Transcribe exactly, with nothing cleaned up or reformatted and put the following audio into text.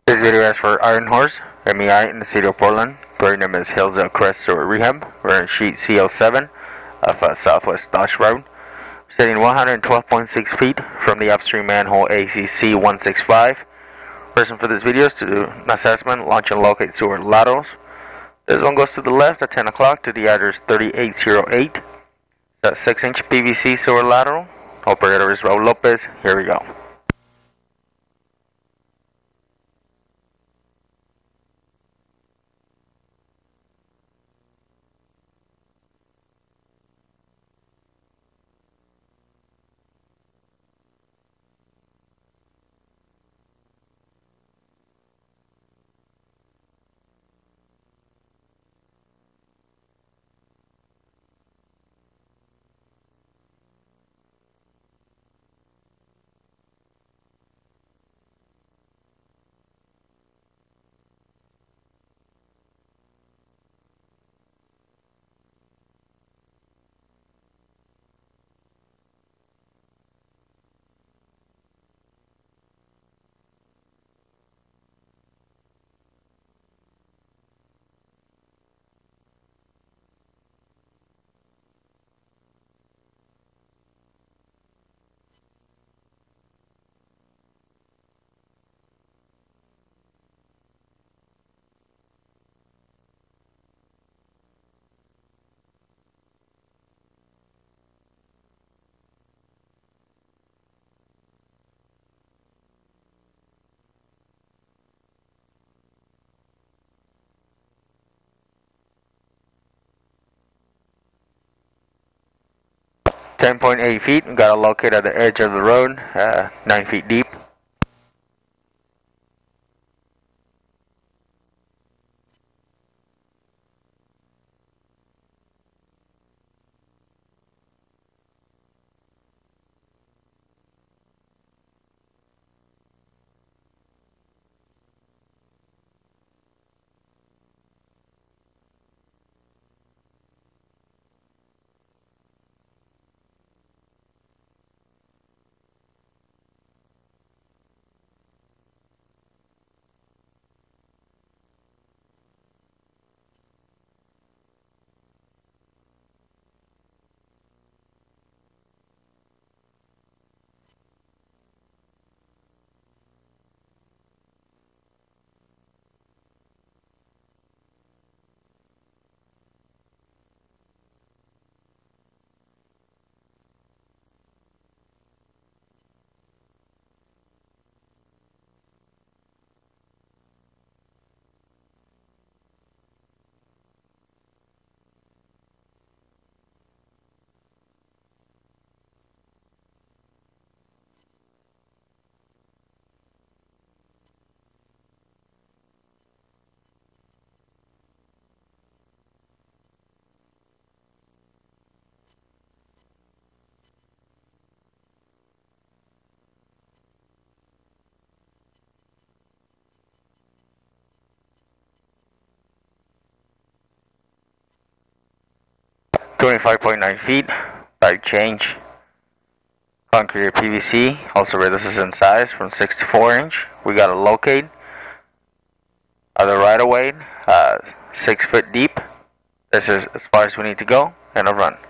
This video is for Iron Horse, M E I in the city of Portland. Building name is Hillsdale Crest Sewer Rehab. We're in sheet C L seven of uh, Southwest Dodge Road. Sitting one hundred twelve point six feet from the upstream manhole A C C one sixty-five. Reason for this video is to do an assessment, launch and locate sewer laterals. This one goes to the left at ten o'clock to the address thirty-eight oh eight. It's a six inch P V C sewer lateral. Operator is Raul Lopez. Here we go. ten point eight feet, got to locate at the edge of the road, uh, nine feet deep. twenty-five point nine feet, pipe change, concrete P V C, also reduces in size from six to four inch. We got to locate other right of way, uh, six foot deep. This is as far as we need to go, and a run.